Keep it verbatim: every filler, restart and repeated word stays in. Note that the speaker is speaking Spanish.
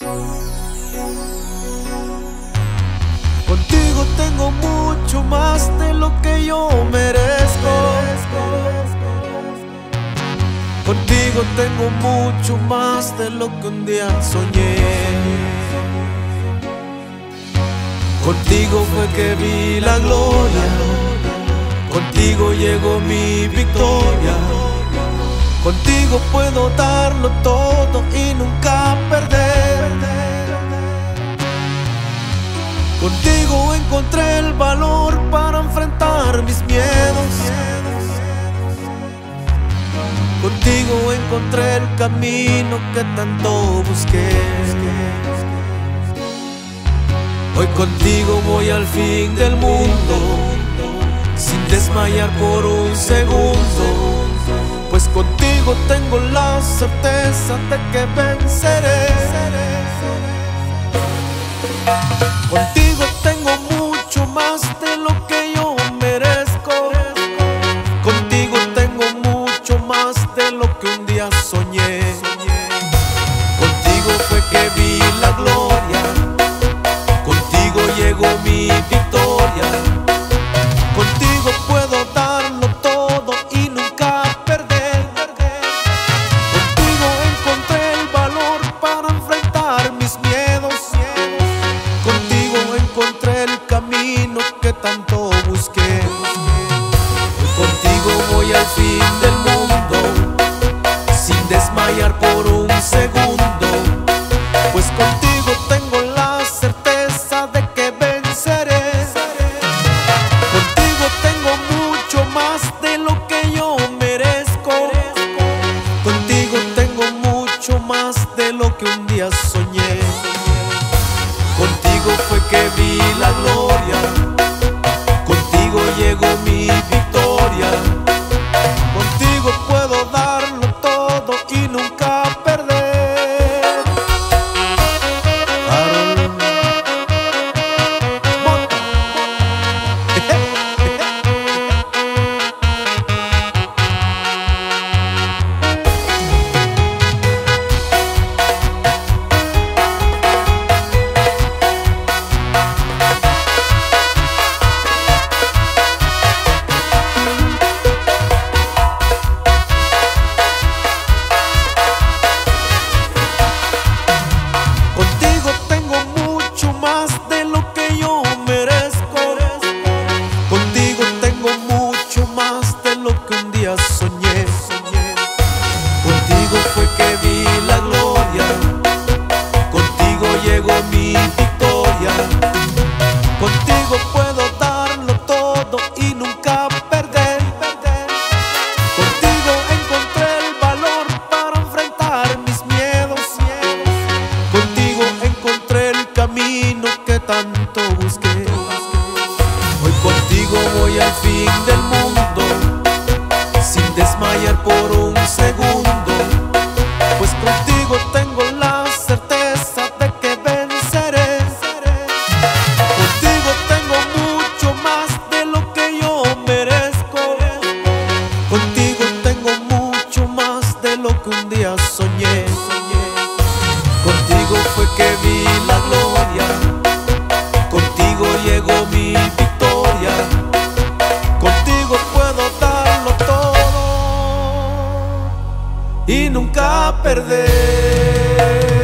Contigo tengo mucho más de lo que yo merezco. Contigo tengo mucho más de lo que un día soñé. Contigo fue que vi la gloria, contigo llegó mi victoria. Contigo puedo darlo todo y nunca perder. Contigo encontré el valor para enfrentar mis miedos. Contigo encontré el camino que tanto busqué. Hoy contigo voy al fin del mundo, sin desmayar por un segundo, pues contigo tengo la certeza de que venceré. Contigo tengo mucho más de lo que yo merezco. Contigo tengo mucho más de lo que un día soñé. Contigo fue que vi la gloria, contigo llegó mi victoria. Contigo puedo darlo todo y nunca perder. Contigo encontré el valor para enfrentar mis miedos. Contigo encontré el camino que tanto busqué. Contigo voy al fin del mundo, sin desmayar por un segundo, pues contigo tengo la certeza de que venceré. Contigo tengo mucho más de lo que yo merezco. Contigo tengo mucho más de lo que un día soñé. Contigo fue que vi la gloria, contigo llegó mi victoria. Contigo puedo darlo todo y nunca perder. Harold Mota. Contigo tengo mucho más de lo que yo merezco. Contigo tengo mucho más de lo que un día soñé. Contigo fue que vi la gloria, contigo llegó mi victoria. Contigo puedo darlo todo y nunca perder. Contigo encontré el valor para enfrentar mis miedos. Contigo encontré el camino que tanto busqué. Hoy contigo voy al fin del mundo, sin desmayar por un segundo, pues contigo tengo la certeza de que venceré. Contigo tengo mucho más de lo que yo merezco. Contigo tengo mucho más de lo que un día soñé. Contigo fue que vi la gloria, contigo llegó mi victoria. Contigo puedo darlo todo y nunca perder.